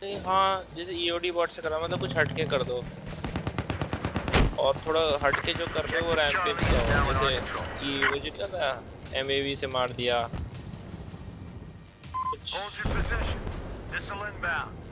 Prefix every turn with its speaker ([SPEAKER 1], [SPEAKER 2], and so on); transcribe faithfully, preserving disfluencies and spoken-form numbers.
[SPEAKER 1] हाँ जैसे EOD bot से करा मतलब कुछ हटके कर दो और थोड़ा हटके जो कर रहे हो वो रैम्पेज का हो जैसे ये वो जो क्या था एमएवी से मार दिया कुछ